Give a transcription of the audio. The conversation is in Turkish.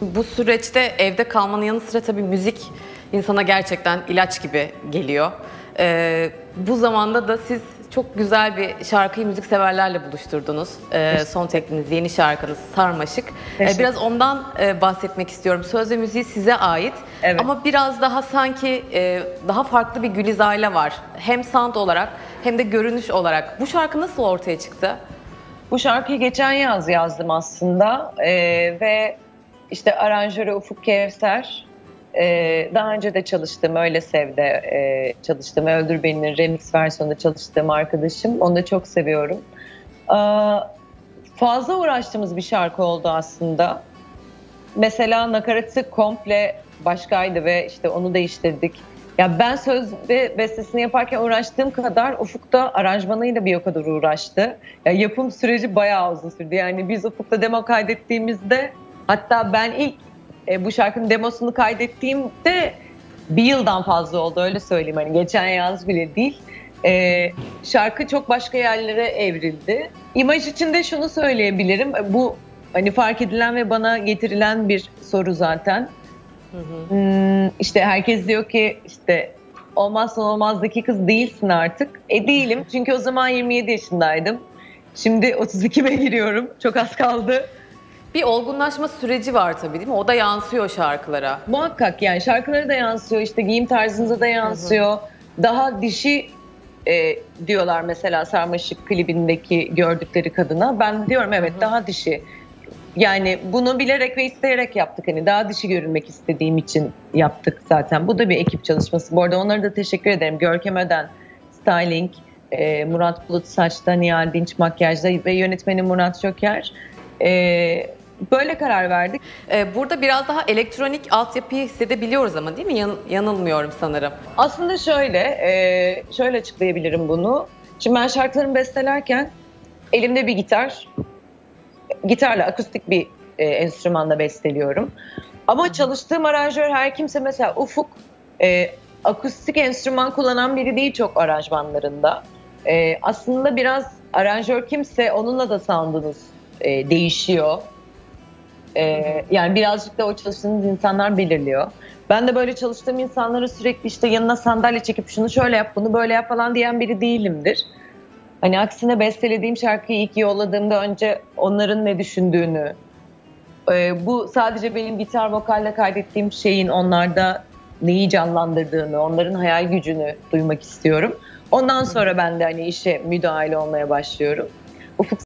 Bu süreçte evde kalmanın yanı sıra tabii müzik insana gerçekten ilaç gibi geliyor. Bu zamanda da siz çok güzel bir şarkıyı müzikseverlerle buluşturdunuz. Son tekliniz, yeni şarkınız Sarmaşık. Biraz ondan bahsetmek istiyorum. Söz ve müziği size ait. Evet. Ama biraz daha sanki daha farklı bir Gülizar'la var. Hem sound olarak hem de görünüş olarak. Bu şarkı nasıl ortaya çıktı? Bu şarkıyı geçen yaz yazdım aslında ve işte aranjörü Ufuk Kevser, daha önce de çalıştığım Öyle Sev'de çalıştığım Öldür Beni'nin remix versiyonunda çalıştığım arkadaşım. Onu da çok seviyorum. Fazla uğraştığımız bir şarkı oldu aslında. Mesela nakaratı komple başkaydı ve işte onu değiştirdik. Ya ben söz ve bestesini yaparken uğraştığım kadar Ufuk da aranjmanıyla bir o kadar uğraştı. Ya yapım süreci bayağı uzun sürdü. Yani biz Ufuk'la demo kaydettiğimizde, hatta ben ilk bu şarkının demosunu kaydettiğimde bir yıldan fazla oldu, öyle söyleyeyim. Hani geçen yaz bile değil. Şarkı çok başka yerlere evrildi. İmaj için de şunu söyleyebilirim. Bu hani fark edilen ve bana getirilen bir soru zaten. İşte herkes diyor ki işte olmazsa olmazdaki kız değilsin artık. Değilim, çünkü o zaman 27 yaşındaydım. Şimdi 32'me giriyorum. Çok az kaldı. Bir olgunlaşma süreci var tabii, değil mi? O da yansıyor şarkılara. Muhakkak, yani şarkıları da yansıyor, işte giyim tarzınıza da yansıyor. Daha dişi diyorlar mesela Sarmaşık klibindeki gördükleri kadına. Ben diyorum evet, daha dişi. Yani bunu bilerek ve isteyerek yaptık. Hani daha dişi görünmek istediğim için yaptık zaten. Bu da bir ekip çalışması. Bu arada onlara da teşekkür ederim. Görkem Öden, styling, Murat Bulut saçta, Nihal Dinç makyajda ve yönetmeni Murat Joker. Böyle karar verdik. Burada biraz daha elektronik altyapıyı hissedebiliyoruz ama, değil mi? Yanılmıyorum sanırım. Aslında şöyle açıklayabilirim bunu. Şimdi ben şarkılarımı bestelerken elimde bir gitarla akustik bir enstrümanla besteliyorum. Ama çalıştığım aranjör her kimse, mesela Ufuk akustik enstrüman kullanan biri değil çok aranjmanlarında. Aslında biraz aranjör kimse onunla da sound'unuz değişiyor. Yani birazcık da o çalıştığınız insanlar belirliyor. Ben de böyle çalıştığım insanlara sürekli işte yanına sandalye çekip şunu şöyle yap, bunu böyle yap falan diyen biri değilimdir. Hani aksine bestelediğim şarkıyı ilk yolladığımda önce onların ne düşündüğünü, bu sadece benim gitar vokalle kaydettiğim şeyin onlarda neyi canlandırdığını, onların hayal gücünü duymak istiyorum. Ondan sonra ben de hani işe müdahale olmaya başlıyorum. Ufuk